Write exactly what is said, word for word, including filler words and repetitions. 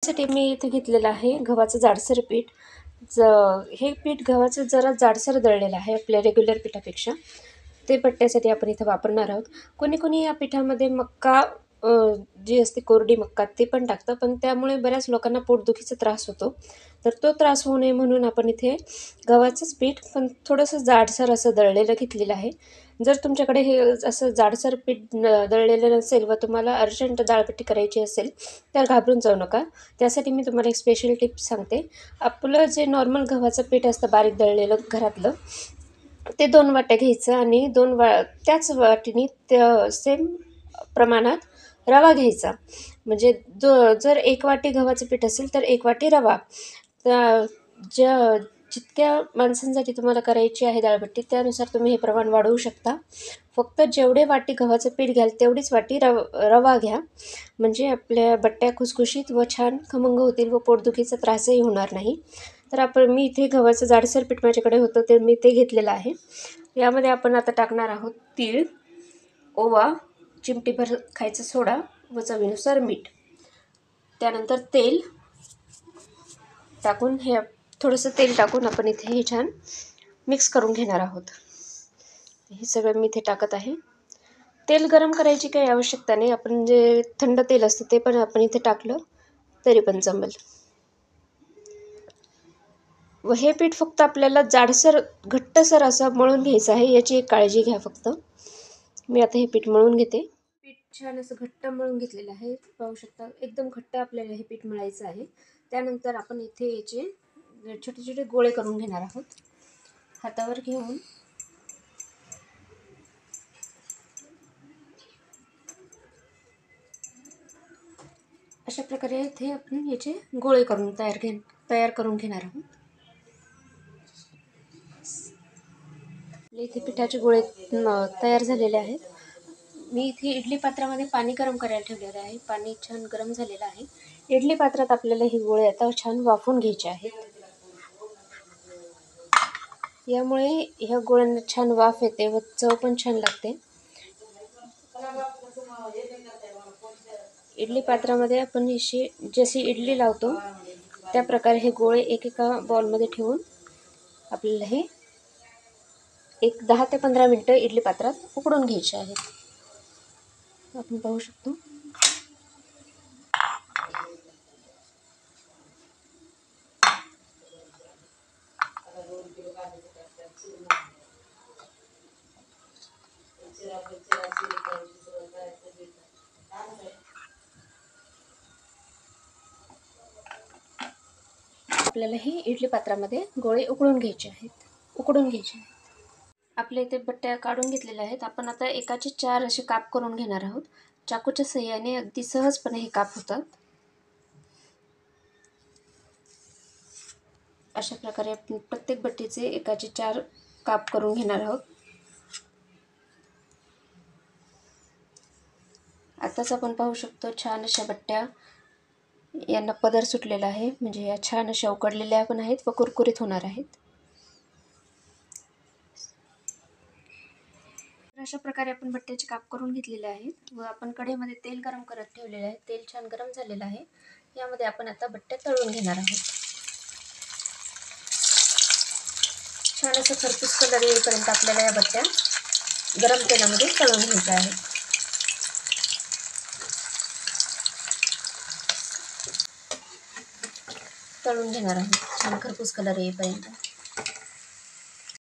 त्यासाठी मी इथे घेतलेलं आहे गव्हाचं जाडसर पीठ. ज हे पीठ गव्हाचं जरा जाडसर दळलेलं आहे आपल्या रेग्युलर पिठापेक्षा. ते बट्ट्यासाठी आपण इथं वापरणार आहोत. कोणी कोणी या पिठामध्ये मक्का अ, जी असते कोरडी मक्का ते पण टाकतं, पण त्यामुळे बऱ्याच लोकांना पोटदुखीचा त्रास होतो. तर तो त्रास होऊ नये म्हणून आपण इथे गव्हाचंच पीठ पण थोडंसं जाडसर असं दळलेलं घेतलेलं आहे. जर तुमच्याकडे हे असं जाडसर पीठ न दळलेलं नसेल व तुम्हाला अर्जंट डाळबट्टी करायची असेल तर घाबरून जाऊ नका. त्यासाठी मी तुम्हाला एक स्पेशल टिप्स सांगते. आपलं जे नॉर्मल गव्हाचं पीठ असतं बारीक दळलेलं घरातलं, ते दोन वाट्या घ्यायचं आणि दोन वा त्याच वाटीने त्या सेम प्रमाणात रवा घ्यायचा. म्हणजे जो जर एक वाटी गव्हाचं पीठ असेल तर एक वाटी रवा. त्या ज्या जितक्या माणसांसाठी तुम्हाला करायची आहे डाळबट्टी त्यानुसार तुम्ही हे प्रमाण वाढवू शकता. फक्त जेवढे वाटी गव्हाचं पीठ घ्याल तेवढीच वाटी रव रवा घ्या. म्हणजे आपल्या बट्ट्या खुसखुशीत व छान खमंग होतील व पोटदुखीचा त्रासही होणार नाही. तर आपण मी इथे गव्हाचं जाडसर पीठ माझ्याकडे होतं ते मी ते घेतलेलं आहे. यामध्ये आपण आता टाकणार आहोत तीळ, ओवा, चिमटीभर खायचा सोडा व चवीनुसार मीठ. त्यानंतर तेल टाकून हे थोडंसं तेल टाकून आपण इथे हे छान मिक्स करून घेणार आहोत. हे सगळं मी इथे टाकत आहे. तेल गरम करायची काही आवश्यकता नाही. आपण जे थंड तेल असतं ते पण आपण इथे टाकलं तरी पण जमेल. व हे पीठ फक्त आपल्याला जाडसर घट्टसर असं मळून घ्यायचं आहे, याची एक काळजी घ्या फक्त. मी आता हे पीठ मळून घेते. पीठ छान असं घट्ट मळून घेतलेलं आहे. पाहू शकता एकदम घट्ट आपल्याला हे पीठ मळायचं आहे. त्यानंतर आपण इथे याचे छोटे छोटे गोळे करून घेणार आहोत. हातावर घेऊन अशा प्रकारे इथे आपण याचे गोळे करून तयार घे तयार करून घेणार आहोत. इथे पिठाचे गोळे तयार झालेले आहेत. मी इथे इडली पात्रामध्ये पाणी गरम करायला ठेवलेलं आहे. पाणी छान गरम झालेलं आहे. इडली पात्रात आपल्याला हे गोळे आता छान वाफवून घ्यायचे आहेत. यामुळे ह्या गोळ्यांना छान वाफ येते व चव पण छान लागते. इडली पात्रामध्ये आपण अशी जशी इडली लावतो त्या प्रकारे हे गोळे एकेका बॉलमध्ये ठेवून आपल्याला हे एक दहा ते पंधरा मिनटं इडली पात्रात उकडून घ्यायचे आहेत. आपण पाहू शकतो. आपल्याला ही इडली पात्रामध्ये गोळे उकळून घ्यायचे आहेत उकडून घ्यायचे आहेत. आपल्या इथे बट्ट्या काढून घेतलेल्या आहेत. आपण आता एकाचे चार असे काप करून घेणार आहोत. चाकूच्या सहाय्याने अगदी सहजपणे हे काप होतात. अशा प्रकारे आपण प्रत्येक बट्टीचे एकाचे चार काप करून घेणार आहोत. आताच आपण पाहू शकतो छान अशा बट्ट्या यांना पदर सुटलेला आहे. म्हणजे या छान अशा उकडलेल्या पण आहेत व कुरकुरीत होणार आहेत. अशा प्रकारे आपण बट्ट्याचे काप करून घेतलेले आहेत व आपण कढईमध्ये तेल गरम करत ठेवलेले आहे. तेल छान गरम झालेलं आहे. यामध्ये आपण आता बट्ट्या तळून घेणार आहोत. छान असं खरपूस कलर येईपर्यंत आपल्याला या बट्ट्या गरम तेलामध्ये तळून घ्यायच्या आहेत. तळून घेणार आहोत छान खरपूस कलर येईपर्यंत.